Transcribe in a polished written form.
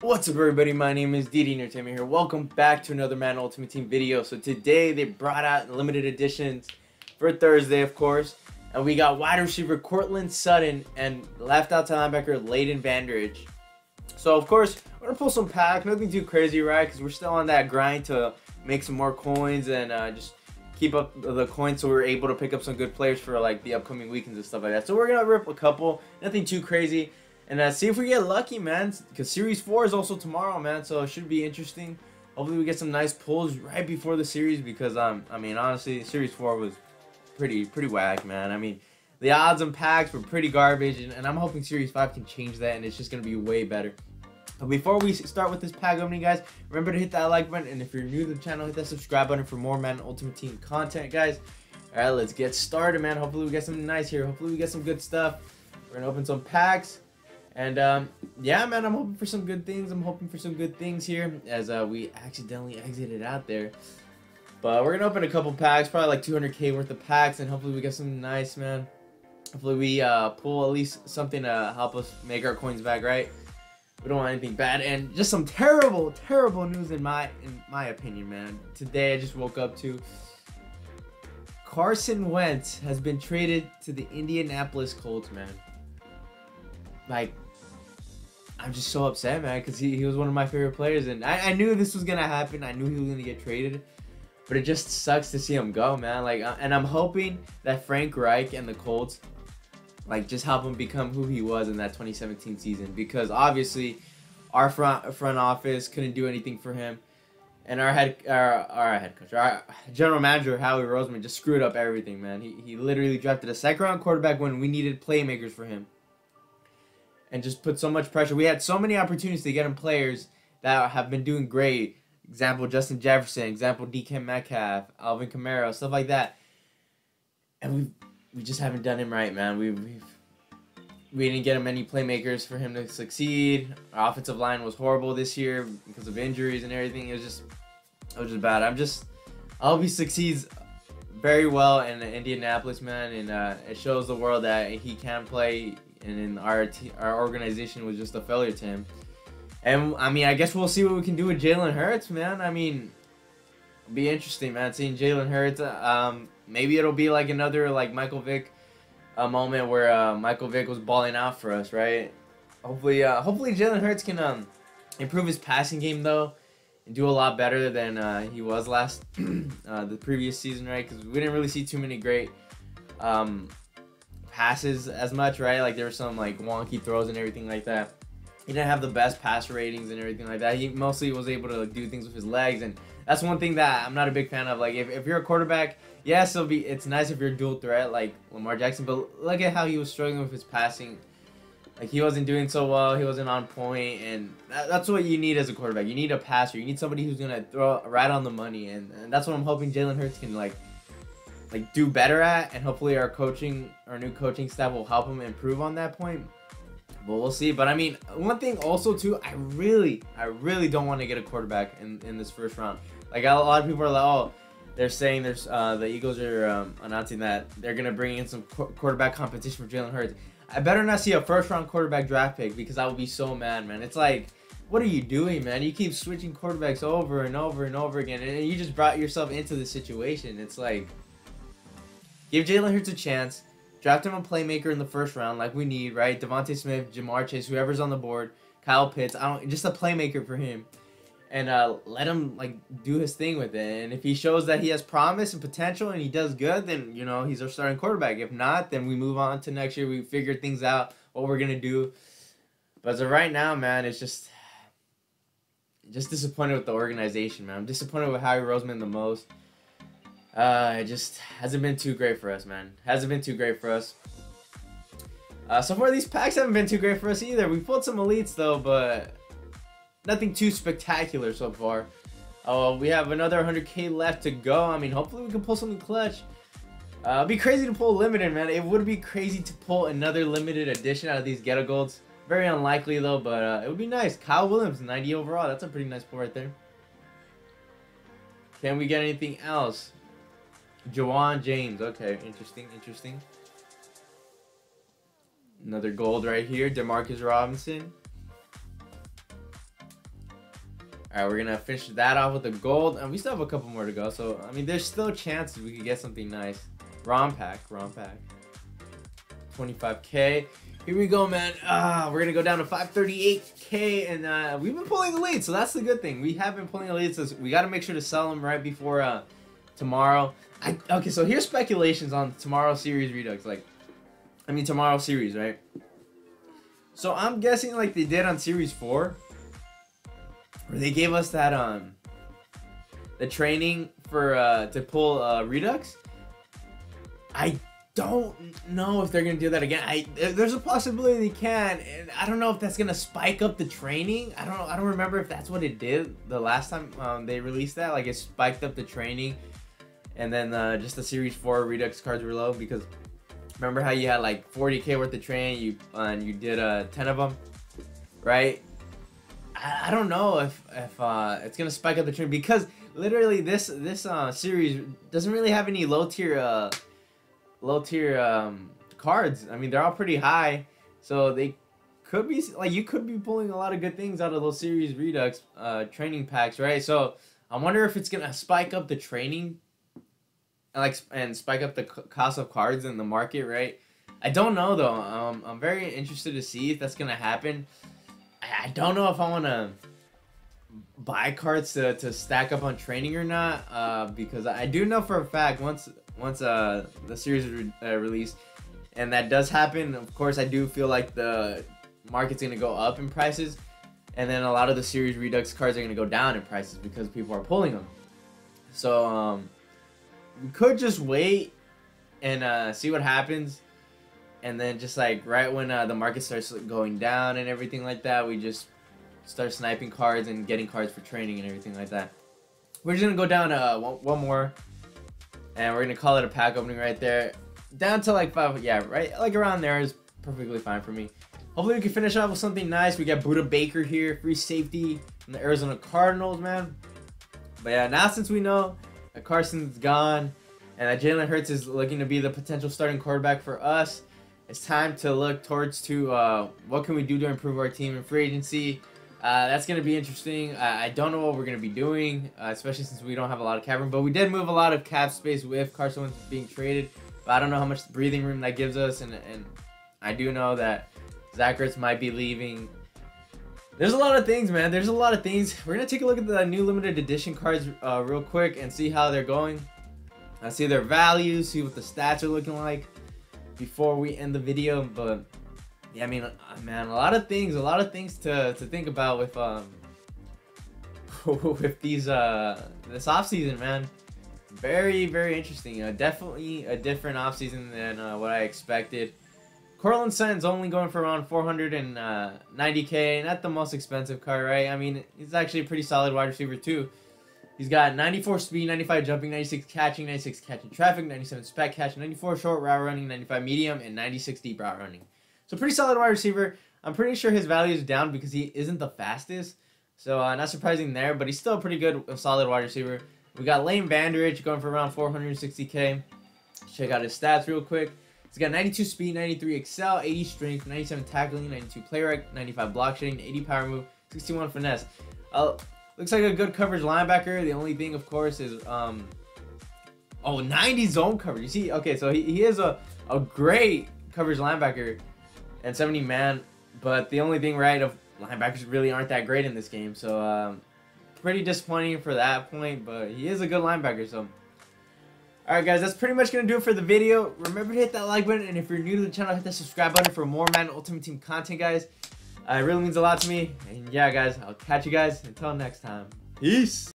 What's up, everybody? My name is DD Entertainment here. Welcome back to another Madden Ultimate Team video. So today they brought out limited editions for Thursday, of course, and we got wide receiver Courtland, Sutton, and left outside linebacker Vander. So of course we're gonna pull some packs, nothing too crazy, right? Because we're still on that grind to make some more coins and just keep up the coins so we're able to pick up some good players for like the upcoming weekends and stuff like that. So we're gonna rip a couple, nothing too crazy. And see if we get lucky, man, because Series 4 is also tomorrow, man, so it should be interesting. Hopefully we get some nice pulls right before the series because, I mean, honestly, Series 4 was pretty whack, man. I mean, the odds and packs were pretty garbage, and I'm hoping Series 5 can change that, and it's just going to be way better. But before we start with this pack opening, guys, remember to hit that like button, and if you're new to the channel, hit that subscribe button for more Madden Ultimate Team content, guys. All right, let's get started, man. Hopefully we get something nice here. Hopefully we get some good stuff. We're going to open some packs. And yeah, man, I'm hoping for some good things. I'm hoping for some good things here as we accidentally exited out there. But we're gonna open a couple packs, probably like 200k worth of packs, and hopefully we get something nice, man. Hopefully we pull at least something to help us make our coins back, right? We don't want anything bad, and just some terrible news in my opinion, man. Today I just woke up to Carson Wentz has been traded to the Indianapolis Colts, man. Like, I'm just so upset, man, because he was one of my favorite players, and I knew this was gonna happen. I knew he was gonna get traded, but it just sucks to see him go, man. Like, and I'm hoping that Frank Reich and the Colts, like, just help him become who he was in that 2017 season, because obviously our front office couldn't do anything for him, and our general manager Howie Roseman just screwed up everything, man. He literally drafted a second-round quarterback when we needed playmakers for him. And just put so much pressure. We had so many opportunities to get him players that have been doing great. Example, Justin Jefferson. Example, DK Metcalf, Alvin Kamara, stuff like that. And we just haven't done him right, man. We didn't get him any playmakers for him to succeed. Our offensive line was horrible this year because of injuries and everything. It was just bad. I hope he succeeds very well in Indianapolis, man. And it shows the world that he can play. And in our organization was just a failure to him. And I mean, I guess we'll see what we can do with Jalen Hurts, man. I mean, it'll be interesting, man, seeing Jalen Hurts. Maybe it'll be like another like Michael Vick moment where Michael Vick was balling out for us, right? Hopefully Jalen Hurts can improve his passing game though, and do a lot better than he was last the previous season, right? Because we didn't really see too many great passes as much, right? Like there were some like wonky throws and everything like that. He didn't have the best pass ratings and everything like that. He mostly was able to like, do things with his legs, and that's one thing that I'm not a big fan of. Like if you're a quarterback, yes, it's nice if you're a dual threat like Lamar Jackson, but look at how he was struggling with his passing. Like he wasn't doing so well. He wasn't on point, and that's what you need as a quarterback. You need a passer. You need somebody who's gonna throw right on the money, and that's what I'm hoping Jalen Hurts can like do better at, and hopefully our new coaching staff will help him improve on that point. But we'll see. But I mean, one thing also too, I really don't want to get a quarterback in this first round. Like a lot of people are like, oh, they're saying there's the Eagles are announcing that they're gonna bring in some quarterback competition for Jalen Hurts. I better not see a first round quarterback draft pick, because I will be so mad, man. It's like, what are you doing, man? You keep switching quarterbacks over and over and over again, and you just brought yourself into this situation. It's like, give Jalen Hurts a chance. Draft him a playmaker in the first round like we need, right? Devontae Smith, Jamar Chase, whoever's on the board, Kyle Pitts. Just a playmaker for him. And let him like do his thing with it. And if he shows that he has promise and potential and he does good, then you know he's our starting quarterback. If not, then we move on to next year. We figure things out, what we're gonna do. But as of right now, man, it's just disappointed with the organization, man. I'm disappointed with Howie Roseman the most. It just hasn't been too great for us, man. Hasn't been too great for us. So far, these packs haven't been too great for us either. We pulled some elites, though, but nothing too spectacular so far. We have another 100k left to go. I mean, hopefully we can pull something clutch. It'd be crazy to pull limited, man. It would be crazy to pull another limited edition out of these ghetto golds. Very unlikely, though, but it would be nice. Kyle Williams, 90 overall. That's a pretty nice pull right there. Can we get anything else? Jawan James. Okay, interesting. Another gold right here. Demarcus Robinson. All right, we're gonna finish that off with the gold, and we still have a couple more to go. So I mean, there's still chances we could get something nice. ROM pack. 25k. Here we go, man. We're gonna go down to 538k, and we've been pulling the lead, so that's the good thing. We have been pulling the lead, so we got to make sure to sell them right before tomorrow. Okay, so here's speculations on tomorrow's series redux. Tomorrow's series, right? So I'm guessing like they did on series 4, where they gave us that the training for to pull redux. I don't know if they're gonna do that again. There's a possibility they can, and I don't know if that's gonna spike up the training. I don't remember if that's what it did the last time they released that. Like, it spiked up the training, and then just the series 4 redux cards were low, because remember how you had like 40k worth of training, and you did 10 of them, right? I don't know if it's gonna spike up the training, because literally this series doesn't really have any low tier cards. I mean, they're all pretty high, so they could be like, you could be pulling a lot of good things out of those series redux training packs, right? So I wonder if it's gonna spike up the training, and spike up the cost of cards in the market, right? I don't know though. I'm very interested to see if that's gonna happen. I don't know if I want to buy cards to stack up on training or not, because I do know for a fact once the series is released, and that does happen, of course, I do feel like the market's gonna go up in prices, and then a lot of the series redux cards are gonna go down in prices because people are pulling them. So we could just wait and see what happens, and then just like right when the market starts going down and everything like that, we just start sniping cards and getting cards for training and everything like that. We're just gonna go down one more, and we're gonna call it a pack opening right there, down to like 5. Yeah, right, like around there is perfectly fine for me. Hopefully we can finish off with something nice. We got Buda Baker here, free safety from the Arizona Cardinals, man. But yeah, now since we know that Carson's gone and that Jalen Hurts is looking to be the potential starting quarterback for us, it's time to look towards what can we do to improve our team in free agency. That's going to be interesting. I don't know what we're going to be doing, especially since we don't have a lot of cap room. But we did move a lot of cap space with Carson Wentz being traded. But I don't know how much breathing room that gives us. And I do know that Zach Ertz might be leaving. There's a lot of things, man. There's a lot of things. We're going to take a look at the new limited edition cards real quick and see how they're going. See their values, see what the stats are looking like before we end the video. But yeah, I mean, man, a lot of things to think about with with these this offseason, man. Very, very interesting. Definitely a different offseason than what I expected. Courtland Sutton's only going for around 490k, not the most expensive card, right? I mean, he's actually a pretty solid wide receiver too. He's got 94 speed, 95 jumping, 96 catching, 96 catching traffic, 97 spec catch, 94 short route running, 95 medium, and 96 deep route running. So pretty solid wide receiver. I'm pretty sure his value is down because he isn't the fastest. So not surprising there, but he's still a pretty good, solid wide receiver. We got Vander going for around 460k. Check out his stats real quick. He's got 92 speed, 93 excel, 80 strength, 97 tackling, 92 play rec, 95 block shedding, 80 power move, 61 finesse. Looks like a good coverage linebacker. The only thing, of course, is 90 zone coverage. You see, okay, so he is a great coverage linebacker and 70 man, but the only thing, right, of linebackers really aren't that great in this game. So pretty disappointing for that point, but he is a good linebacker. So alright guys, that's pretty much going to do it for the video. Remember to hit that like button, and if you're new to the channel, hit that subscribe button for more Madden Ultimate Team content, guys. It really means a lot to me. And yeah, guys, I'll catch you guys until next time. Peace!